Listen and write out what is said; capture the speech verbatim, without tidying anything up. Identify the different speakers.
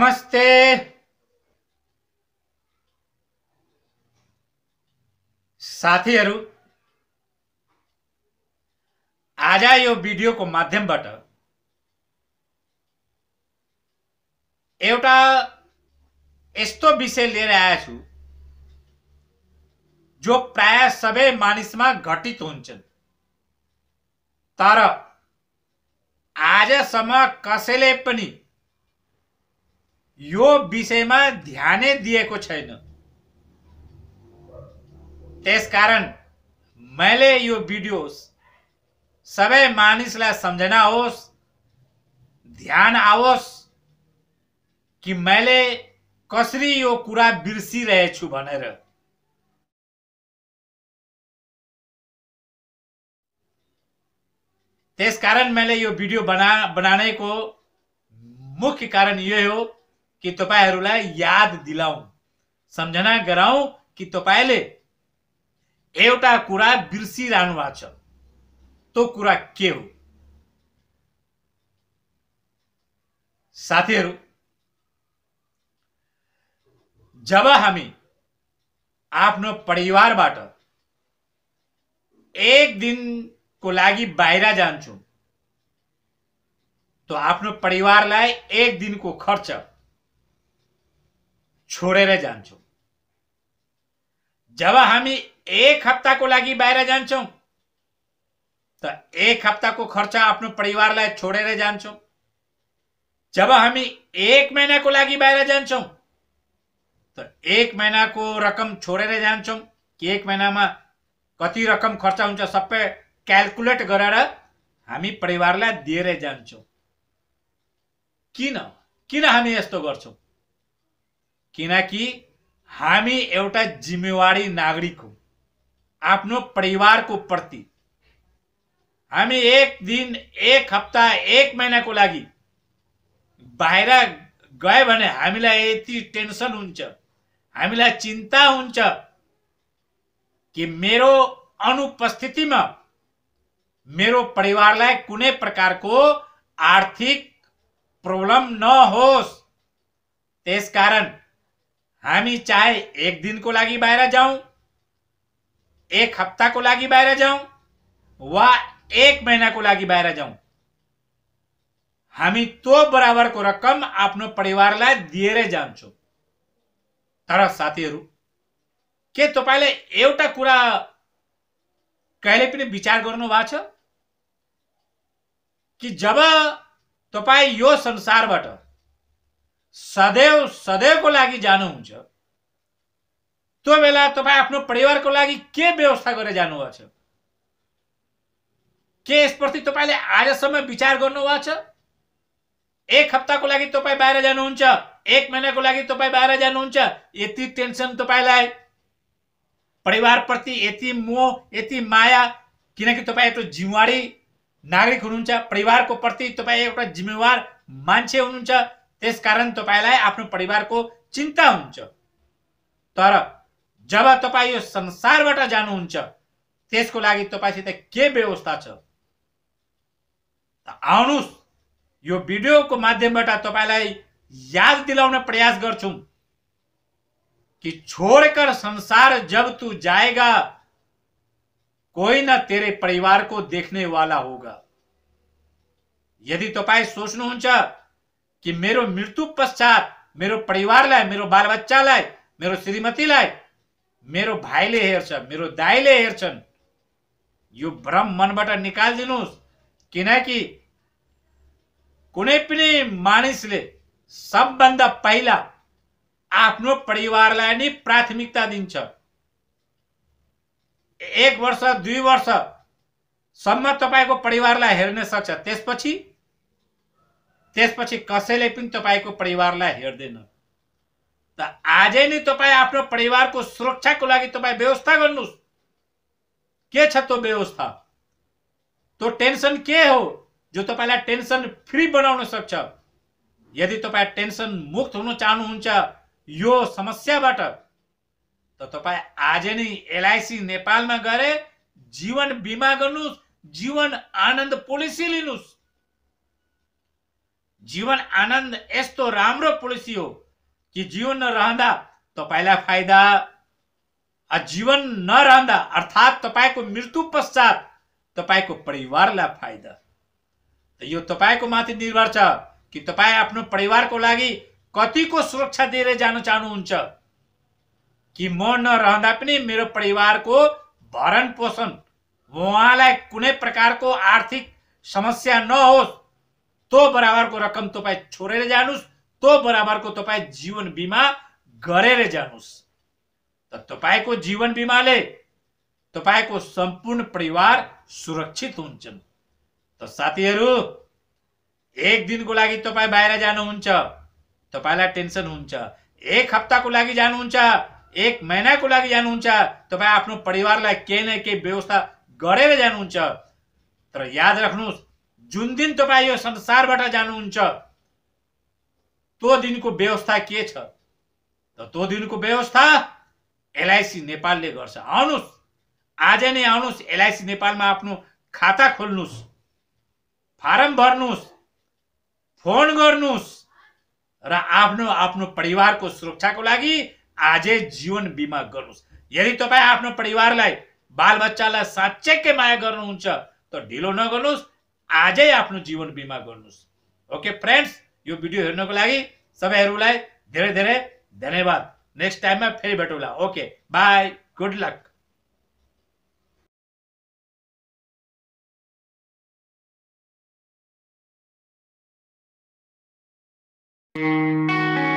Speaker 1: नमस्ते साथीहरु, आज यो भिडियो को माध्यमबाट एउटा यस्तो विषय लिएर आएको छु जो प्राय सबै मानिसमा घटित हुन्छन्, तर आजसम्म कसैले पनि यो विषयमा ध्यानै दिएको छैन। त्यसकारण मैले यो भिडियो सबै मानिसलाई सम्झना होस्, ध्यान आओस् कि मैले कसरी यो कुरा बिर्सिरहेछु भनेर। त्यसकारण मैले यो भिडियो बना बनाने को मुख्य कारण यो हो कि तपाईहरुलाई याद दिलाऊं, सम्झना गराऊं कि तपाईले एउटा कुरा बिर्सिरहनु भएको छ। तो कुरा के हो? साथीहरु, जब हामी आफ्नो परिवारबाट एक दिन को लागि बाहिर जान्छौं तो आफ्नो परिवारलाई एक दिन को खर्च छोडेर जान्छौं। जब हामी एक हप्ता को लागि बाहिर जान्छौं तो एक हप्ता को खर्च आफ्नो परिवारलाई छोडेर जान्छौं। जब हामी एक महीना को लागि बाहिर जान्छौं तो एक महीना को रकम छोडेर जान्छौं कि एक महीनामा कति रकम खर्च हुन्छ सबै क्याल्कुलेट गरेर हामी परिवारलाई दिएर जान्छौं। किन किन हामी यस्तो गर्छौं? किनकि हामी एउटा जिम्मेवारी नागरिक हौं। आफ्नो परिवारको प्रति हामी एक दिन, एक हप्ता, एक महीना को लागि बाहिर गए भने हामीलाई यति टेन्सन हुन्छ, हामीलाई चिन्ता हुन्छ कि मेरो अनुपस्थितिमा मेरो परिवारलाई कुनै प्रकारको आर्थिक प्रब्लम नहोस्। त्यसकारण हामी चाहे एक दिन को लागि बाहिर जाऊं, एक हप्ता को लागि बाहिर जाऊं वा एक महीना को लागि बाहिर जाऊं, हामी तो बराबर को रकम आफ्नो परिवारलाई दिएर जान्छौं। तर साथीहरु, के तपाईले एउटा कुरा कहिले पनि विचार गर्नु भएको छ कि जब तपाई यो संसारबाट सदैव सदैव को लागि जानुहुन्छ त्यो बेला तपाई आफ्नो परिवारको लागि के व्यवस्था गरेर जानु भएको छ? के यसप्रति तपाईले आजसम्म विचार गर्नु भएको छ? एक हप्ता को लागि तपाई बाहिर जानुहुन्छ, एक महीना को लागि तपाई बाहिर जानुहुन्छ, यति टेन्सन तपाईलाई, परिवार प्रति यति मोह, यति माया, किनकि तपाई एउटा जिम्मेवारी नागरिक हुनुहुन्छ, परिवारको प्रति तपाई एउटा जिम्मेवार मान्छे हुनुहुन्छ। त्यसकारण तपाईलाई आफ्नो परिवारको चिन्ता हुन्छ। तर जब तपाई यो संसारबाट जानुहुन्छ त्यसको लागि तपाईसित के व्यवस्था छ? आउनुस् यो भिडियो को माध्यमबाट तपाईलाई याद दिलाउन प्रयास गर्छौं कि छोड़कर संसार जब तू जाएगा कोई न तेरे परिवार को देखने वाला होगा। यदि तपाई सोच्नुहुन्छ कि मेरो मृत्यु पश्चात मेरो परिवारलाई, मेरो बालबच्चालाई, मेरो श्रीमतीलाई मेरो भाइले हेर्छ, मेरो दाइले हेर्छन्, यो भ्रम मनबाट निकाल्दिनुस्। किनकि कुनै पनि मानिसले सबभन्दा पहिला आफ्नो परिवारलाई नै प्राथमिकता दिन्छ। एक वर्ष, दुई वर्ष सम्म तपाईको परिवारलाई हेर्न सक्छ, त्यसपछि त्यसपछि कसैले पनि तपाईको परिवारलाई हेर्दैन। त आजै नै तपाई आफ्नो परिवारको सुरक्षाको लागि तपाई व्यवस्था गर्नुस्। के छ त्यो व्यवस्था? तो टेन्सन के हो जो तपाईलाई टेन्सन फ्री बनाउन सक्छ? यदि तपाई टेन्सन मुक्त हुन चाहनुहुन्छ यो समस्याबाट त तपाई आजै नै एलआईसी नेपालमा गएर जीवन बीमा गर्नुस्, जीवन आनन्द पोलिसी लिनुस्। जीवन आनन्द यस्तो राम्रो पोलिसी हो कि जीवन नरहँदा तपाईलाई फाइदा, जीवन नरहँदा अर्थात् तपाईको मृत्यु पश्चात तपाईको परिवारलाई फाइदा। यो तपाईको माथि निर्भर छ कि तपाई आफ्नो परिवारको लागि कतिको सुरक्षा दिएर जान चाहनुहुन्छ, कि म नरहँदा पनि मेरो परिवारको भरण पोषण, उहाँलाई कुनै प्रकारको आर्थिक समस्या नहोस्, तो बराबरको रकम तपाई छोडेर जानुस्, तो बराबरको तपाई जीवन बीमा गरेर जानुस्। त तपाईको जीवन बीमाले तपाईको सम्पूर्ण परिवार सुरक्षित हुन्छन्। त साथीहरू, एक दिनको लागि तपाई बाहिर जानुहुन्छ, तपाईलाई टेन्सन हुन्छ। एक हप्ताको लागि जानुहुन्छ, एक महिनाको लागि जानुहुन्छ, तपाई आफ्नो परिवारलाई केही न केही व्यवस्था गरेर जानुहुन्छ। तर याद राख्नुहोस्, जुन दिन तपाई यो संसारबाट जानुहुन्छ, तो दिनको व्यवस्था के छ? त तो दिनको व्यवस्था एलआईसी नेपालले गर्छ। आउनुस्, आज नै आउनुस्, एलआईसी नेपालमा आफ्नो खाता खोल्नुस्, फारम भर्नुस्, फोन गर्नुस् र आफ्नो आफ्नो परिवारको सुरक्षाको लागि आजै जीवन बीमा गर्नुस्। यदि तपाई आफ्नो परिवारलाई, बालबच्चालाई साँच्चैकै माया गर्नुहुन्छ त ढिलो नगर्नुस्, आजै आफ्नो जीवन बीमा गर्नुस्। ओके फ्रेन्ड्स, यो भिडियो हेर्नको लागि सबैहरूलाई धेरै धेरै धन्यवाद। नेक्स्ट टाइममा फेरि भेटौँला। Okay bye, good lock.